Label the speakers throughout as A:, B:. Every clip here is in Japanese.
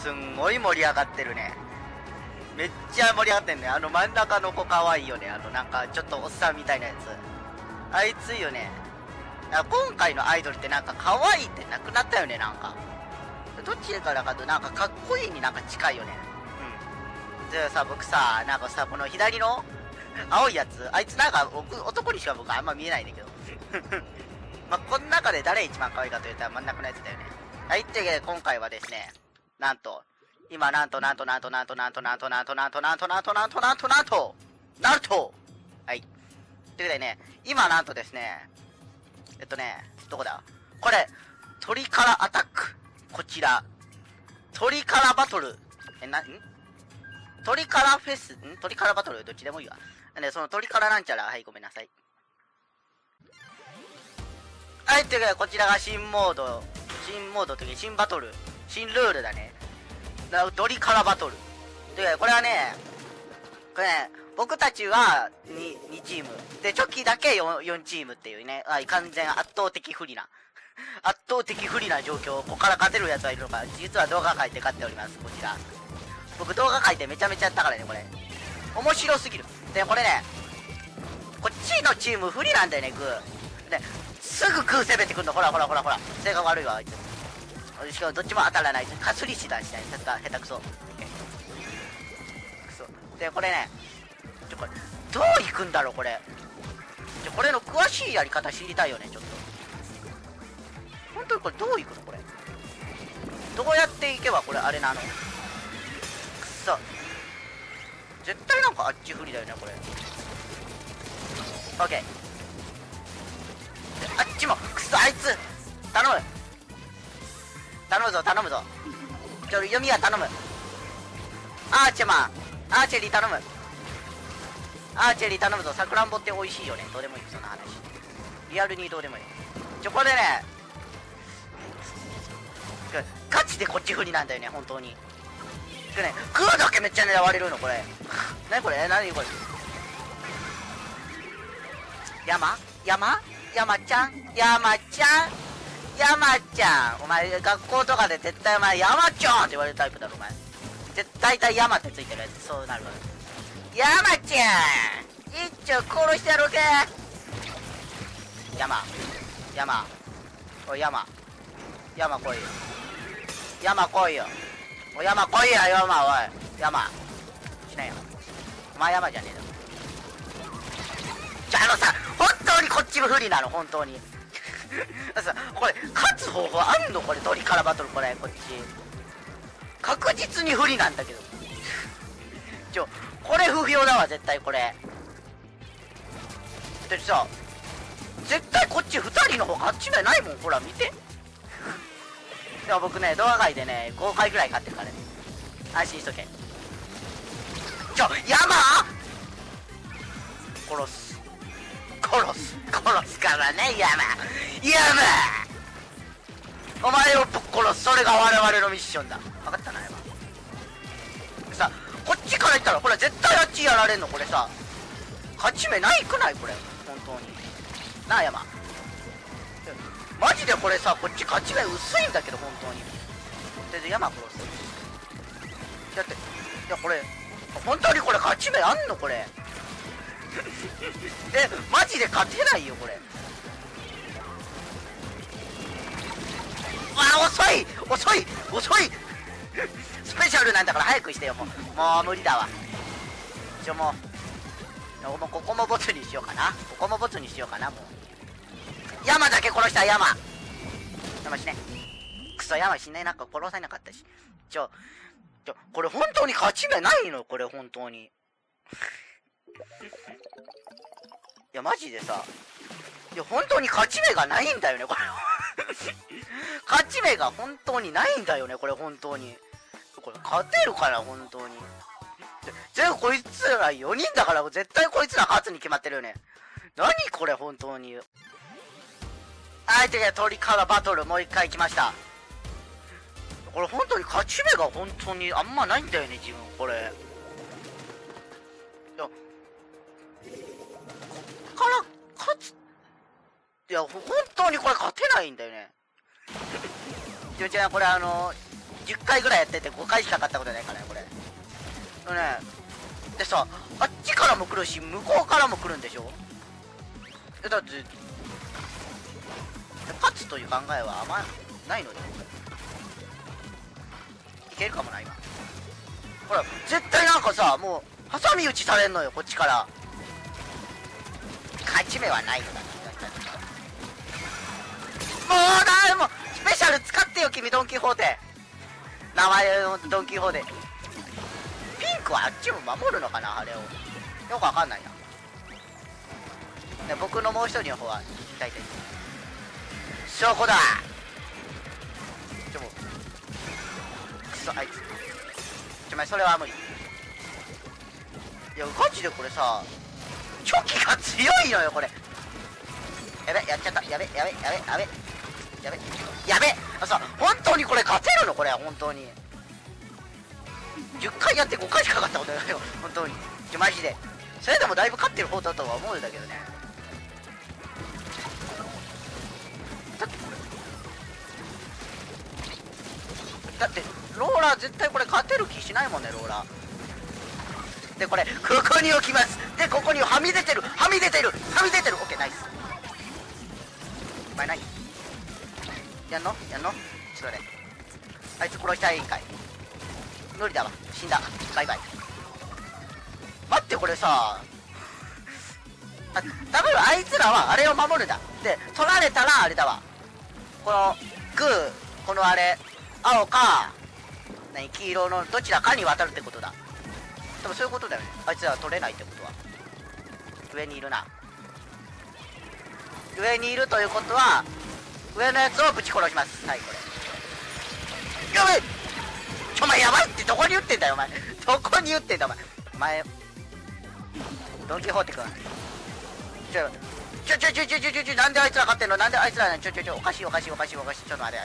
A: すんごい盛り上がってるね。めっちゃ盛り上がってんね。真ん中の子かわいいよね。なんかちょっとおっさんみたいなやつ。あいついいよね。今回のアイドルってなんか可愛いってなくなったよね、なんか。どっちからかとなんかかっこいいになんか近いよね。うん。じゃあさ、僕さ、なんかさ、この左の青いやつ、あいつなんか男にしか僕あんま見えないんだけど。まあ、この中で誰一番可愛いかと言ったら真ん中のやつだよね。はい、ってわけで今回はですね、なんと、今なんと、はい。ということでね、今なんとですね、どこだこれ、トリカラアタック。こちら。トリカラバトル。トリカラフェス、トリカラバトルどっちでもいいわ。そのトリカラなんちゃら、はい、ごめんなさい。はい、ということで、こちらが新モードというか、新バトル、新ルールだね。トリカラバトル。ということで、これはね、僕たちは2チーム。で、チョキだけ 4チームっていうね、完全圧倒的不利な状況。ここから勝てるやつはいるのか。実は動画書いて勝っております、こちら。僕動画書いてめちゃめちゃやったからね、これ。面白すぎる。で、これね、こっちのチーム不利なんだよね、グー。で、すぐグー攻めてくんの。ほら。性格悪いわ、あいつ。しかもどっちも当たらない。かすりしだしない。さすが、下手くそ。で、これね、これ、どういくんだろう、これ。これの詳しいやり方知りたいよね、ちょっと。本当にこれどういくのこれ。どうやっていけばこれあれなの。くそ。絶対なんかあっち不利だよね、これ。オッケー。あっちも、くそ、あいつ頼むぞ。読みは頼む。アーチェリー頼むぞ。さくらんぼって美味しいよね。どうでもいい、そんな話。リアルにどうでもいい。これね、ガチでこっち不利なんだよね、本当に。グーだけめっちゃ狙われるの、これ。何これ。山ちゃん。お前、学校とかで絶対お前、山ちゃんって言われるタイプだろ、お前。大体山ってついてるやつ、そうなるわ。山ちゃん一丁殺してやろうか。山おい、山来いよ。山来いよ、おい。山しないよ。お前山じゃねえだろ。さ、本当にこっちも不利なの、本当に。さ、これ、勝つ方法あんのこれ、トリカラバトル、こっち。確実に不利なんだけど。これ不評だわ、絶対これ。でさ、絶対こっち2人の方勝ち目ないもん、ほら、見て。でも僕ね、動画界でね、5回ぐらい勝ってるからね。安心しとけ。山殺すからね、山お前をぶっ殺す。それが我々のミッションだ。分かったな、山。さ、こっちから行ったら、ほら、絶対あっちやられんの、これさ。勝ち目ないくない、これ。本当に。なあ、山。マジでこれさ、こっち勝ち目薄いんだけど、本当に。で、山殺す。だって、いや、これ、本当にこれ勝ち目あんの、これ。マジで勝てないよ、これ。遅いスペシャルなんだから早くしてよ、もう無理だわ。もうここもボツにしようかな。もう。山だけ殺した。山死ね。クソ、山死ね。なんか殺さなかったし。これ本当に勝ち目ないの、これ本当に。いや、マジでさ。いや、本当に勝ち目がないんだよね、これ。勝ち目が本当にないんだよね、これ本当に。これ勝てるかな、本当に。全部こいつら4人だから、絶対こいつら勝つに決まってるよね。何これ、本当に。はい、というわけでトリカラバトルもう一回来ました。これ本当に勝ち目が本当にあんまないんだよね、自分、これ。いや、こっから勝つ。いや、本当にこれ勝てないんだよね。これ 10回ぐらいやってて5回しか勝ったことないからねこれね。でさ、あっちからも来るし向こうからも来るんでしょ。だって勝つという考えはあんまないのでいけるかもな。今ほら絶対なんかさ、もう挟み撃ちされんのよこっちから。勝ち目はないのだ。もうスペシャル使ってよ君、ドンキホーテ。名前のドンキホーテ。ピンクはあっちも守るのかな、あれを。よくわかんないな。で僕のもう一人の方は大体証拠だ。でもくそあいつそれは無理。いやガチでこれさチョキが強いのよこれ。やべやっちゃった。やべさ、本当にこれ勝てるのこれ。本当に10回やって5回しか勝ったことないよ本当に。マジでそれでもだいぶ勝ってる方だとは思うんだけどね。だってローラー絶対これ勝てる気しないもんねローラーで。これここに置きます。でここにはみ出てるオッケーナイス。お前何やんのちょっとね、あいつ殺したいんかい。無理だわ、死んだ。バイバイ。待ってこれさ、多分あいつらはあれを守るんだ。で取られたらあれだわ、このグー、このあれ青か黄色のどちらかに渡るってことだ。多分そういうことだよね。あいつらは取れないってことは上にいるな。上にいるということは上のやつをぶち殺します。はいこれやばい。お前やばいってどこに撃ってんだよお前。どこに撃ってんだお前ドンキホーテくん。なんであいつら勝ってんの。なんであいつらおかしい。ちょっと待てあいつ。ちょっと待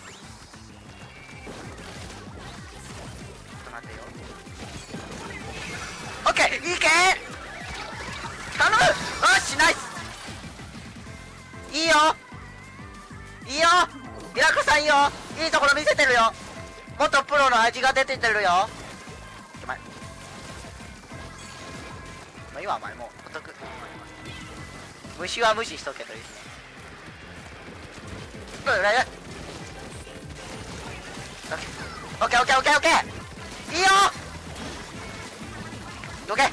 A: てよ。オッケーいけ頼む。よしナイス。いいよミラクさんいいよ。いいところ見せてるよ。元プロの味が出てるよ。お前今お前もうお得。虫は無視しとけといいですね。オッケーいいよどけ。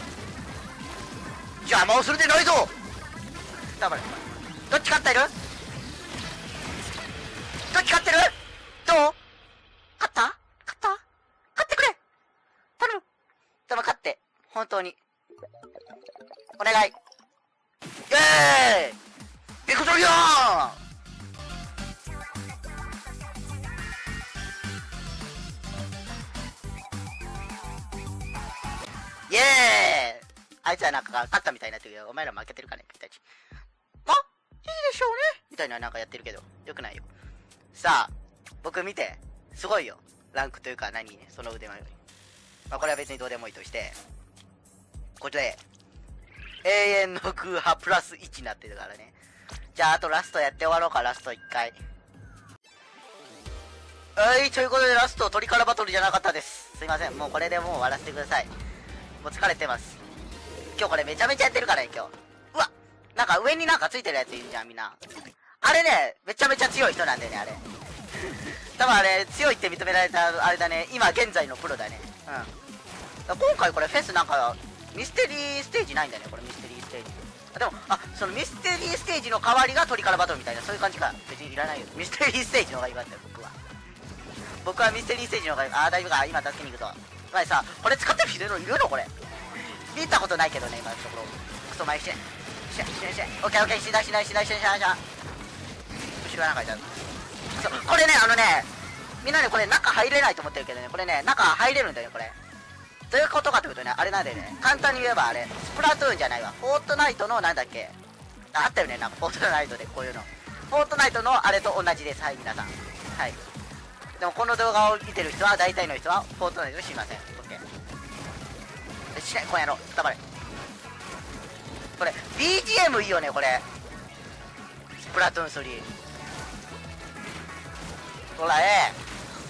A: 邪魔をするでないぞ。黙れ。どっち勝ってるどう勝ってくれ頼む。でも勝って本当にお願い。イエーイビクトリアイエーイ。あいつはなんか勝ったみたいになってるけどお前ら負けてるかね君たち。あ、いいでしょうねみたいななんかやってるけどよくないよ。さあ僕見てすごいよ。ランクというかその腕前。これは別にどうでもいいとして、これ永遠の空破プラス1になってるからね。じゃああとラストやって終わろうか。ラスト1回。はい、ということでラストトリカラバトルじゃなかったです。すいません。もうこれでもう終わらせてください。もう疲れてます。今日これめちゃめちゃやってるからね今日。うわ、なんか上になんかついてるやついるじゃんみんな。あれねめちゃめちゃ強い人なんだよねあれ。多分あれ強いって認められたあれだね。今現在のプロだね。今回これフェスなんかミステリーステージないんだよね。これミステリーステージ。でもそのミステリーステージの代わりがトリカラバトルみたいなそういう感じか。別にいらないよ。ミステリーステージの方がいいかったよ僕はミステリーステージの方がいい。大丈夫か。今助けに行くと。お前さこれ使ってる人いるのこれ。見たことないけどね今のところ。クソ前してオッケーしない後ろなんかいた。そうこれねみんなねこれ中入れないと思ってるけどね、これね中入れるんだよねこれ。どういうことかってことね、あれなんでね、簡単に言えばあれスプラトゥーンじゃないわ、フォートナイトのなんだっけ、あったよね、なんかフォートナイトでこういうの、フォートナイトのあれと同じです。はい皆さん。はい、でもこの動画を見てる人は大体の人はフォートナイト知りません。オッケーしない今夜の黙れ。これ BGM いいよねこれ、スプラトゥーン3。ほら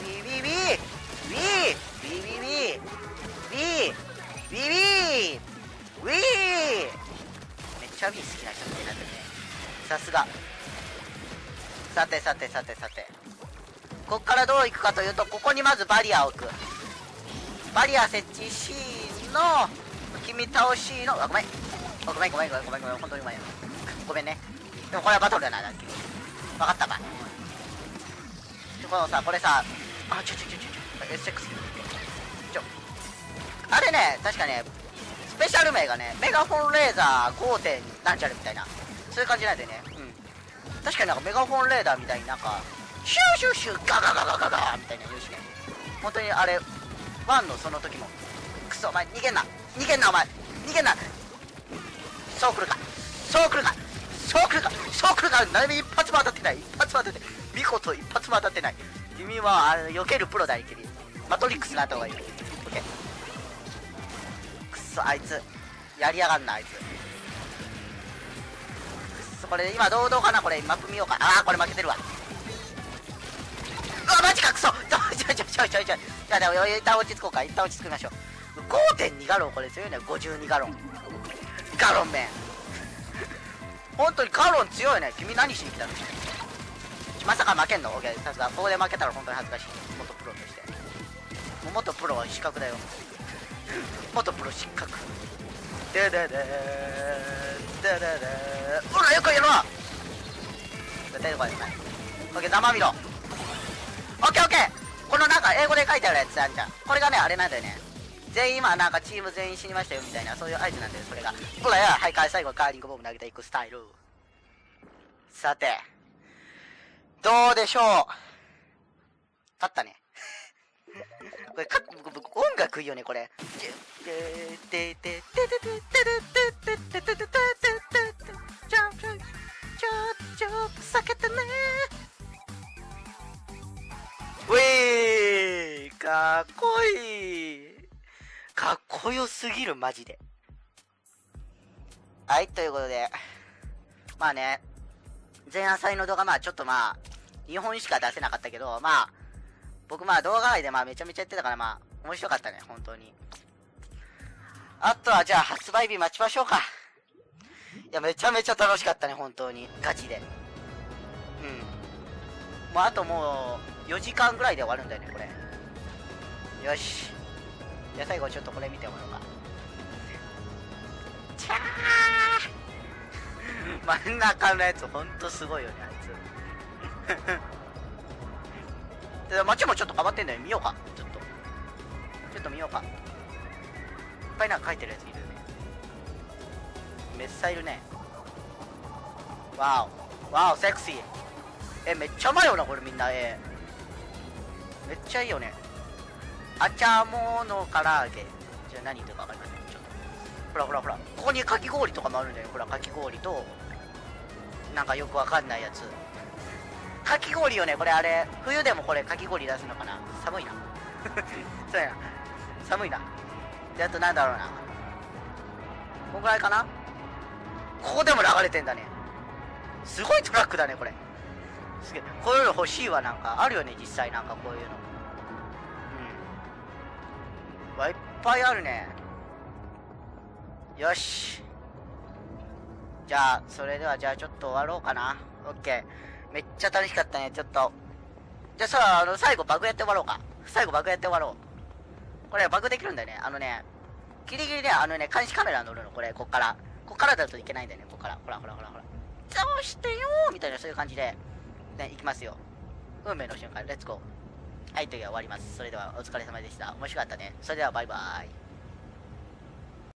A: ビビビビビビビビビビビめっちゃビ好きな人みたいになってるね。さすが。さてさてさてさて、こっからどう行くかというと、ここにまずバリアを置く。バリア設置しの君倒しの、あ、ごめんごめんごめんごめんごめんごめん、本当にごめんごめんね。でもこれはバトルだな、だっけ分かったか。このさ、これさ、あ、SX あれね、確かね、スペシャル名がね、メガフォンレーザー 5. 点なんちゃらみたいな、そういう感じなんでね。うん、確かになんかメガフォンレーダーみたいになんかシューシューシューガガガガガガみたいな言うしね。本当にあれ1のその時も、クソお前逃げんな逃げんなお前逃げんな、そう来るかそう来るかそう来るかそう来るか、何も一発も当たってない、一発も当たってない、見事一発も当たってない。君は避けるプロだいけり、マトリックスになった方がいい。オッケー。くそ、あいつやりやがんな、あいつ。くそ、これ今どうかな、これマップ見ようか。ああ、これ負けてるわ。うわマジか、くそ、じゃあ一旦落ち着こうか、一旦落ち着きましょう。 5.2 ガロン、これ強いね。52ガロンガロン麺本当にガロン強いね。君何しに来たの。まさか負けんの。オッケー、さすが。ここで負けたら本当に恥ずかしい。元プロとして。もう元プロは失格だよ。元プロ失格。でででででほら、よくやるわ。絶対これない。オッケー、ざまみろ。オッケーオッケー。このなんか英語で書いてあるやつあんじゃん。これがね、あれなんだよね。全員今なんかチーム全員死にましたよみたいな、そういう合図なんだよ、それが。ほらや、はい、最後カーリングボム投げていくスタイル。さて、どうでしょう。勝ったね。これ音楽いいよね、これ。ちょっと避けてね。ウェー、かっこいい。かっこよすぎる、マジで。はい、ということで。まあね、前半祭の動画、まあちょっとまあ、2本しか出せなかったけど、まあ、僕まあ動画内でまあめちゃめちゃやってたからまあ、面白かったね、本当に。あとはじゃあ発売日待ちましょうか。いや、めちゃめちゃ楽しかったね、本当に。ガチで。うん。もうあともう、4時間ぐらいで終わるんだよね、これ。よし。じゃあ最後ちょっとこれ見てもらおうか。ちゃー真ん中のやつほんとすごいよね、あいつ。で街もちょっと変わってんだよ。見ようか。ちょっと見ようか。いっぱいなんか書いてるやついるよね。めっさいるね。わおわお、セクシー。めっちゃうまいよなこれみんな。めっちゃいいよね。あちゃもの唐揚げ。じゃあ何言ってるか分かりません。ちょっとほらほらほら、ここにかき氷とかもあるんだよ。ほら、かき氷となんかよくわかんないやつ。かき氷よね、これ。あれ冬でもこれかき氷出すのかな。寒いなそうやな、寒いな。であとなんだろうな、こんぐらいかな。ここでも流れてんだね。すごいトラックだねこれ。すげえ、こういうの欲しいわ。なんかあるよね実際。なんかこういうのいっぱいあるね。よし、じゃあそれではじゃあちょっと終わろうかな。オッケー、めっちゃ楽しかったね。ちょっとじゃあさ、最後バグやって終わろうか。最後バグやって終わろう。これバグできるんだよね。ギリギリで監視カメラ乗るの。こっからだといけないんだよね。ここからほらほらほらほら、どうしてよーみたいな、そういう感じでね、いきますよ。運命の瞬間、レッツゴー。はい、というわけで終わります。それではお疲れ様でした。面白かったね。それではバイバーイ。